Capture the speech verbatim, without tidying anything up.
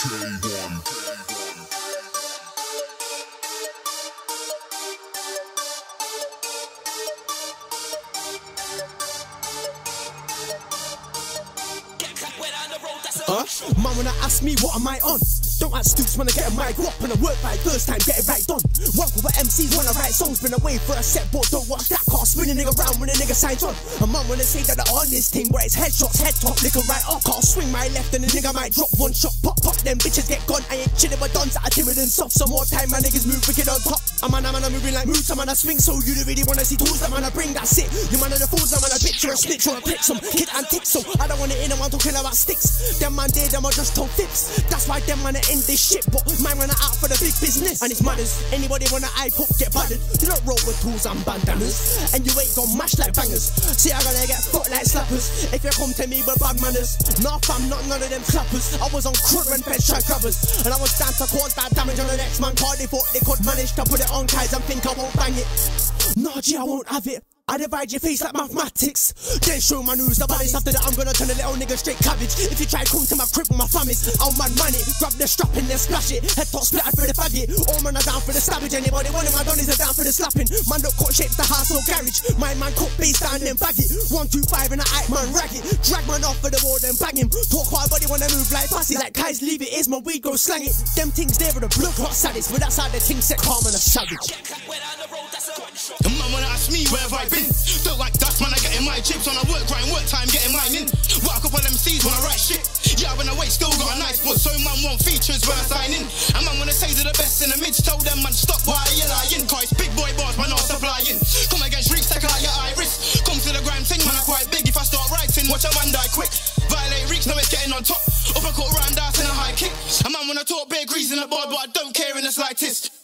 K one. Huh? Man, when I ask me what am I on? Don't act stoops when I get a mic up and I work right first time, get it right done. Work with M Cs when I write songs, been away for a set, but don't watch that car spin a nigga round when a nigga signs on. A man when they say that they're on this team where it's headshots, head top, liquor right off. Car swing my left and the nigga might drop one shot, pop, pop, them bitches get gone. I ain't chilling with dons that are timid and soft. Some more time my niggas move wicked on top. A man, a man, I'm moving like moves, a man I swing, so you don't really wanna see tools, that man I bring, that's it. You man are the fools, a man a bitch, you're a snitch, or a prick, some kid antics, so I don't wanna in a one talking about sticks. Them man did, them I just told tips. That's why them man are in this shit, but man run out for the big business. And it's matters, anybody wanna eye pop, get battered. You don't roll with tools and bandanas, and you ain't gon' mash like bangers. See, I gotta get fucked like slappers if you come to me with bad manners. Nah fam, not none of them clappers. I was on crud when feds tried grabbers, and I was down to cause that damage on the next man car. They thought they could manage to put it on guys and think I won't bang it. Nah G, I won't have it. I divide your face like mathematics, then show my news the baddest. After that I'm gonna turn a little nigga straight cabbage. If you try come to my crib with my fammies, I'll man man it. Grab the strap and then splash it. Head top split for the faggot. All man are down for the stabbage. Anybody one of my donnies are down for the slapping. Man don't cut shapes the house or garage. My man cut bass down then bag it. One, two, five and I act man rag it. Drag man off for the wall then bang him. Talk hard body wanna move like passy. Like guys leave it, is my weed go slang it. Them things there are the blood clot saddest, but that's how the things set calm and a savage. The man wanna ask me where have I been? Don't like dust, man, I getting my chips on. I work grind, work time, getting mine in. Work up on M Cs when I write shit. Yeah, when I wait, still got a nice foot. So man want features when I sign in. And man wanna say to the best in the mids. Tell them man stop while you're lying. Cause big boy bars, man, not supplying. Come against reach, take out your iris. Come to the grime thing, man, I'm quite big. If I start writing, watch a man die quick. Violate reach, know it's getting on top. Uppercut round ass in a high kick. A man wanna talk big grease in the board, but I don't care in the slightest.